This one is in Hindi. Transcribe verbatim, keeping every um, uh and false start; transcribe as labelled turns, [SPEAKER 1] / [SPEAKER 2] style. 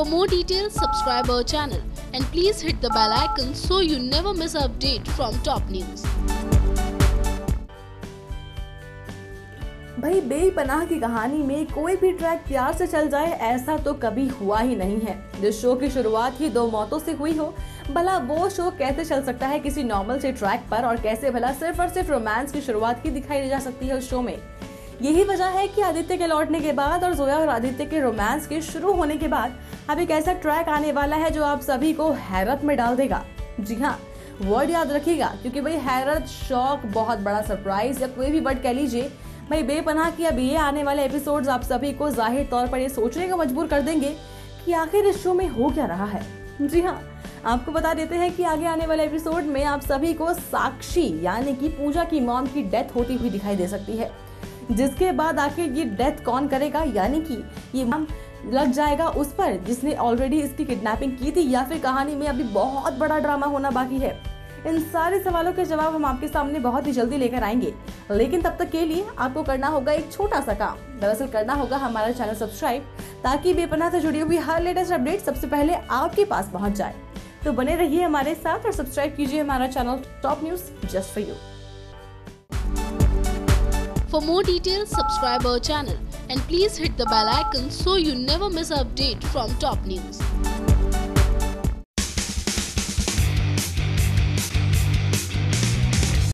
[SPEAKER 1] For more details, subscribe our channel and please hit the bell icon so you never miss an update from top news.
[SPEAKER 2] भाई बेपनाह की कहानी में कोई भी ट्रैक प्यार से चल जाए ऐसा तो कभी हुआ ही नहीं है। जिस शो की शुरुआत ही दो मौतों से हुई हो, भला वो शो कैसे चल सकता है किसी नॉर्मल से ट्रैक पर, और कैसे भला सिर्फ और सिर्फ रोमांस की शुरुआत ही दिखाई जा सकती है उस शो में। यही वजह है कि आदित्य के लौटने के बाद और जोया और आदित्य के रोमांस के शुरू होने के बाद अब एक ऐसा ट्रैक आने वाला है जो आप सभी को हैरत में डाल देगा। जी हाँ, वर्ड याद रखिएगा, क्योंकि भाई हैरत, शॉक, बहुत बड़ा सरप्राइज या कोई भी वर्ड कह लीजिए, भाई बेपनाह की अब ये आने वाले एपिसोड्स आप सभी को जाहिर तौर पर ये सोचने को मजबूर कर देंगे कि आखिर इस शो में हो क्या रहा है। जी हाँ, आपको बता देते हैं कि आगे आने वाले एपिसोड में आप सभी को साक्षी यानी कि पूजा की मॉम की डेथ होती हुई दिखाई दे सकती है, जिसके बाद आखिर ये डेथ कौन करेगा, यानी कि ये मॉम लग जाएगा उस पर जिसने ऑलरेडी इसकी किडनैपिंग की थी, या फिर कहानी में अभी बहुत बड़ा ड्रामा होना बाकी है। इन सारे सवालों के जवाब हम आपके सामने बहुत ही जल्दी लेकर आएंगे, लेकिन तब तक के लिए आपको करना होगा एक छोटा सा काम। दरअसल करना होगा हमारा चैनल सब्सक्राइब, ताकि बेपनाह से जुड़ी हुई हर लेटेस्ट अपडेट सबसे पहले आपके पास पहुंच जाए। तो बने रहिए हमारे साथ और सब्सक्राइब कीजिए हमारा channel top news just for you.
[SPEAKER 1] For more details, subscribe our channel and please hit the bell icon so you never miss an update from top news.